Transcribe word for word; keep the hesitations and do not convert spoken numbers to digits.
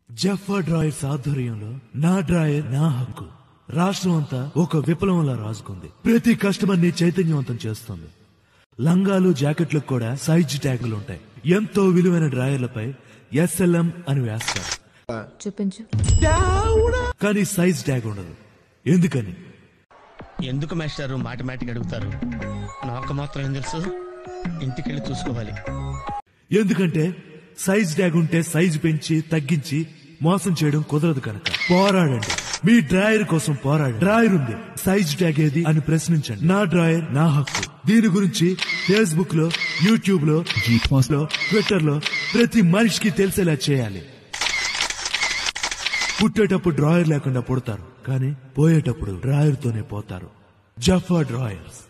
జఫా drawers ఆధ్వర్యంలో నా drawer నా హక్కు రాష్ట్రం అంతా ఒక విప్లవంలా రాజుకుంది. ప్రతి కస్టమర్ ని చైతన్యవంతం చేస్తుంది. లంగాలు జాకెట్లకు కూడా సైజ్ ట్యాగులు ఉంటాయి. ఎంతో విలువైన డ్రాయర్లపై ఎస్ఎల్ఎం అని వేస్తారు. చూపించు. కానీ సైజ్ ట్యాగ్ ఉండదు. ఎందుకని? ఎందుకు మాస్టారు మాటిమాటికి అడుగుతారు? నాకు మాత్రం ఏం తెలుసు, ఇంటికెళ్ళి చూసుకోవాలి. ఎందుకంటే సైజ్ ట్యాగ్ ఉంటే సైజు పెంచి తగ్గించి మోసం చేయడం కుదరదు కనుక. పోరాడండి, మీ డ్రాయర్ కోసం పోరాడండి. డ్రాయర్ ఉంది, సైజ్ ట్యాగ్ ఏది అని ప్రశ్నించండి. నా డ్రాయర్ నా హక్కు. దీని గురించి ఫేస్బుక్ లో, యూట్యూబ్ లో, లో, ట్విట్టర్ లో ప్రతి మనిషికి తెలిసేలా చేయాలి. పుట్టేటప్పుడు డ్రాయర్ లేకుండా పుడతారు, కానీ పోయేటప్పుడు డ్రాయర్ తోనే పోతారు. జఫా డ్రాయర్స్.